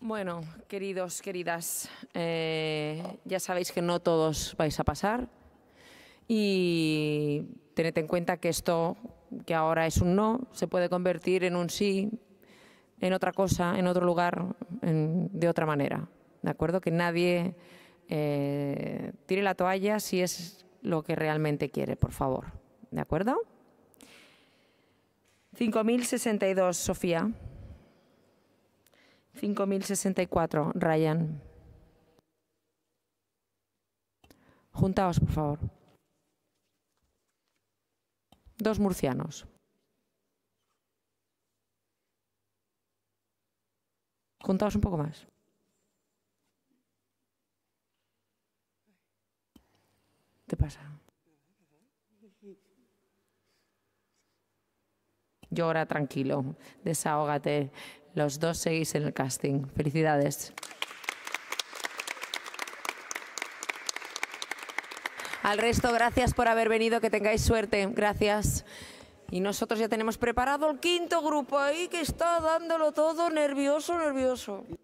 Bueno, queridos, queridas, ya sabéis que no todos vais a pasar y tened en cuenta que esto, que ahora es un no, se puede convertir en un sí, en otra cosa, en otro lugar, de otra manera, ¿de acuerdo? Que nadie tire la toalla si es lo que realmente quiere, por favor, ¿de acuerdo? 5062, Sofía. 5064, Ryan. Juntaos, por favor. 2 murcianos. Juntaos un poco más. ¿Qué pasa? Llora tranquilo, desahógate. Los dos seguís en el casting. Felicidades. Al resto, gracias por haber venido, que tengáis suerte. Gracias. Y nosotros ya tenemos preparado el quinto grupo ahí que está dándolo todo nervioso, nervioso.